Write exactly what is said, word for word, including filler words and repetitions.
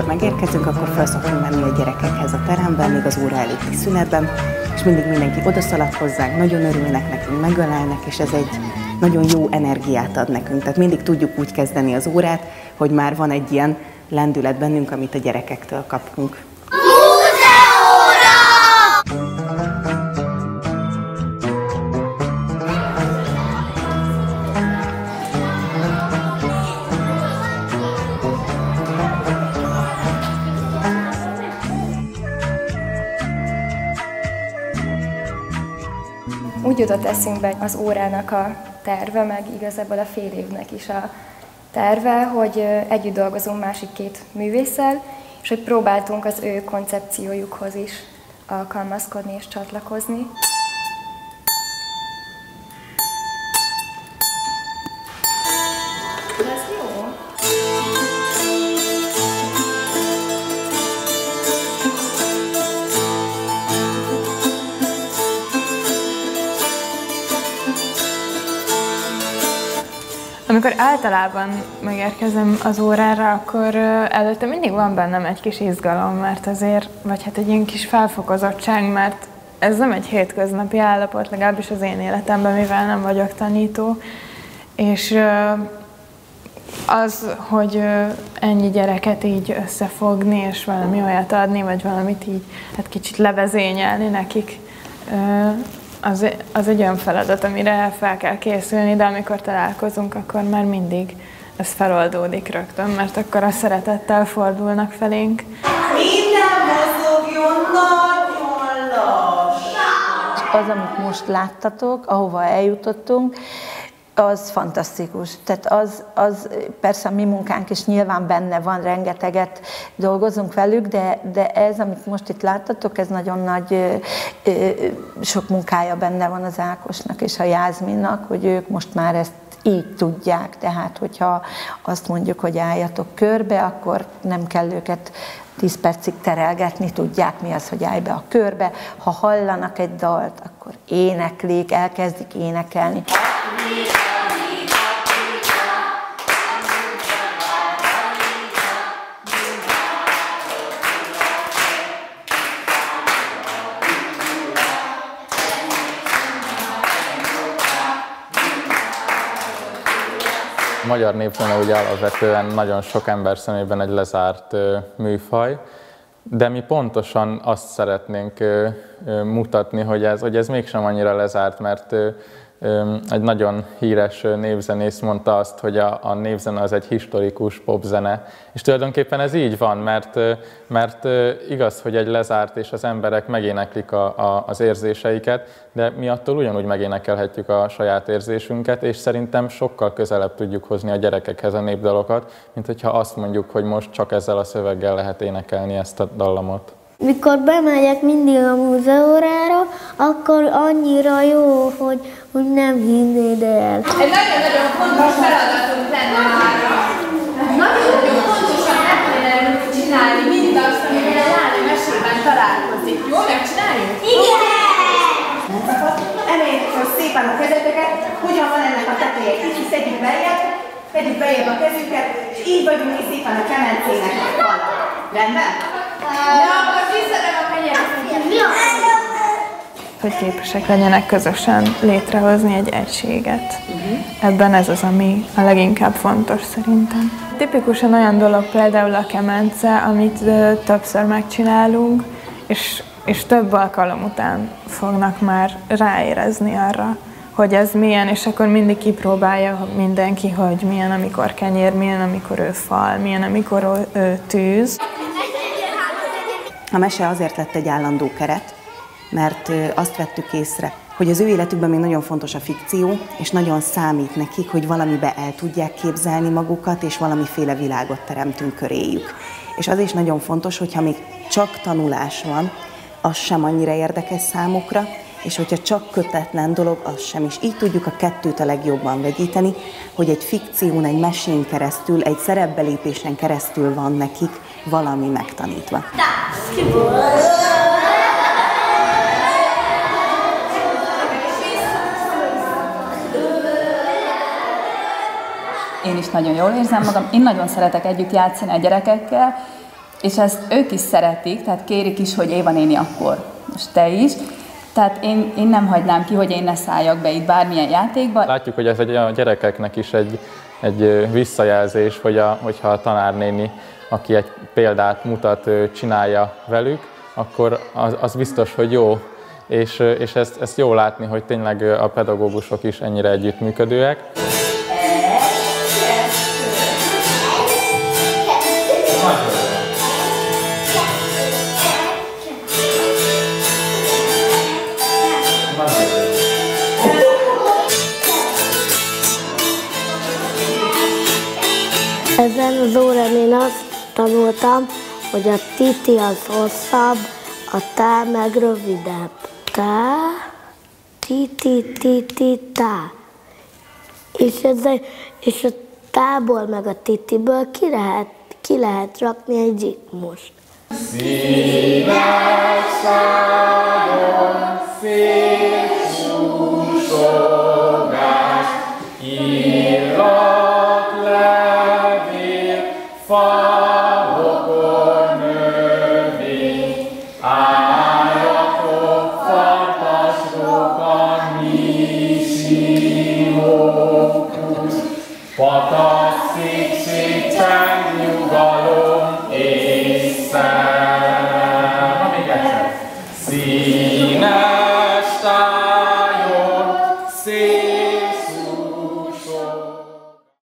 amikor megérkezünk, akkor fel szoktunk menni a gyerekekhez a teremben, még az óra előtti szünetben, és mindig mindenki odaszalad hozzánk, nagyon örülnek nekünk, megölelnek, és ez egy nagyon jó energiát ad nekünk. Tehát mindig tudjuk úgy kezdeni az órát, hogy már van egy ilyen lendület bennünk, amit a gyerekektől kapunk. Úgy jutott eszünkbe az órának a terve, meg igazából a fél évnek is a terve, hogy együtt dolgozunk másik két művésszel, és hogy próbáltunk az ő koncepciójukhoz is alkalmazkodni és csatlakozni. Ez jó. Amikor általában megérkezem az órára, akkor előtte mindig van bennem egy kis izgalom, mert azért, vagy hát egy ilyen kis felfokozottság, mert ez nem egy hétköznapi állapot, legalábbis az én életemben, mivel nem vagyok tanító. És az, hogy ennyi gyereket így összefogni, és valami olyat adni, vagy valamit így hát kicsit levezényelni nekik, Az, az egy olyan feladat, amire fel kell készülni, de amikor találkozunk, akkor már mindig ez feloldódik rögtön, mert akkor a szeretettel fordulnak felénk. Minden mozogjon nagyon lassan! Az, amit most láttatok, ahova eljutottunk, az fantasztikus. Tehát az, az persze a mi munkánk is nyilván benne van, rengeteget dolgozunk velük, de, de ez, amit most itt láttatok, ez nagyon nagy, sok munkája benne van az Ákosnak és a Jászminnak, hogy ők most már ezt így tudják. Tehát, hogyha azt mondjuk, hogy álljatok körbe, akkor nem kell őket tíz percig terelgetni, tudják mi az, hogy állj be a körbe. Ha hallanak egy dalt, akkor éneklik, elkezdik énekelni. A magyar népzene ugye alapvetően nagyon sok ember szemében egy lezárt műfaj, de mi pontosan azt szeretnénk mutatni, hogy ez, hogy ez mégsem annyira lezárt, mert egy nagyon híres népzenész mondta azt, hogy a, a népzene az egy historikus popzene. És tulajdonképpen ez így van, mert, mert igaz, hogy egy lezárt, és az emberek megéneklik a, a, az érzéseiket, de mi attól ugyanúgy megénekelhetjük a saját érzésünket, és szerintem sokkal közelebb tudjuk hozni a gyerekekhez a népdalokat, mint hogyha azt mondjuk, hogy most csak ezzel a szöveggel lehet énekelni ezt a dallamot. Mikor bemegyek mindig a múzeórára, akkor annyira jó, hogy, hogy nem hinnéd el. Egy nagyon-nagyon fontos feladatunk lenne arra. Nagyon-nagyon fontosan meg kellene csinálni mindazt, amivel a Jáni mesében találkozik. Jó, megcsináljuk? Igen! Emeljétek fel szépen a kezeteket, hogyan van ennek a teteje. Kicsit szedjük beljebb, tegyük beljebb a kezünket, és így vagyunk mi szépen a kemencének a fal. Rendben? De akkor visszadom a kenyeret. Hogy képesek legyenek közösen létrehozni egy egységet. Uh-huh. Ebben ez az, ami a leginkább fontos szerintem. Tipikusan olyan dolog például a kemence, amit uh, többször megcsinálunk, és, és több alkalom után fognak már ráérezni arra, hogy ez milyen, és akkor mindig kipróbálja mindenki, hogy milyen, amikor kenyér, milyen, amikor ő fal, milyen, amikor ő tűz. A mese azért lett egy állandó keret, mert azt vettük észre, hogy az ő életükben még nagyon fontos a fikció, és nagyon számít nekik, hogy valamibe el tudják képzelni magukat, és valamiféle világot teremtünk köréjük. És az is nagyon fontos, hogyha még csak tanulás van, az sem annyira érdekes számukra, és hogyha csak kötetlen dolog, az sem. És így tudjuk a kettőt a legjobban vegyíteni, hogy egy fikción, egy mesén keresztül, egy szerepbelépésen keresztül van nekik valami megtanítva. Én is nagyon jól érzem magam, én nagyon szeretek együtt játszani a gyerekekkel, és ezt ők is szeretik, tehát kérik is, hogy Éva néni akkor, most te is. Tehát én, én nem hagynám ki, hogy én ne szálljak be itt bármilyen játékba. Látjuk, hogy ez egy, a gyerekeknek is egy, egy visszajelzés, hogy a, hogyha a tanárnéni, aki egy példát mutat, csinálja velük, akkor az, az biztos, hogy jó. És, és ezt, ezt jó látni, hogy tényleg a pedagógusok is ennyire együttműködőek. Ezen az órán én azt tanultam, hogy a titi az hosszabb, a tá meg rövidebb. Tá, titi, titi, tá. És, ez, és a tából meg a titiből ki lehet, ki lehet rakni egy zsigmust. Szíves szájon szép súsogás, illatlevél, fahokon növény,